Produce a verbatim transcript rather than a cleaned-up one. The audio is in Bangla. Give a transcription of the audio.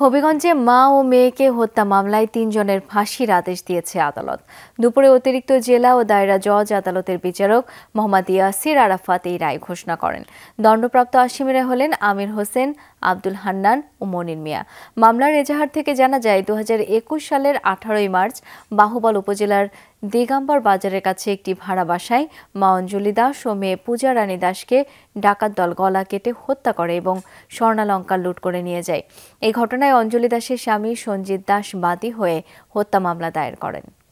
হবিগঞ্জে মা ও মেয়েকে হত্যা মামলায় তিনজনের ফাঁসির আদেশ দিয়েছে আদালত। দুপুরে অতিরিক্ত জেলা ও দায়রা জজ আদালতের বিচারক মোহাম্মদ ইয়াসির আরাফাত এই রায় ঘোষণা করেন। দণ্ডপ্রাপ্ত আসামিরা হলেন আমির হোসেন, আব্দুল হান্নান ও মনির মিয়া। মামলার এজাহার থেকে জানা যায়, দু হাজার একুশ সালের আঠারোই মার্চ বাহুবল উপজেলার দিগম্বর বাজারের কাছে একটি ভাড়া বাসায় মা অঞ্জলি দাস ও মেয়ে পূজা রানী দাসকে ডাকাত দল গলা কেটে হত্যা করে এবং স্বর্ণালঙ্কার লুট করে নিয়ে যায়। এই ঘটনায় অঞ্জলি দাসের স্বামী সঞ্জিত দাস বাদী হয়ে হত্যা মামলা দায়ের করেন।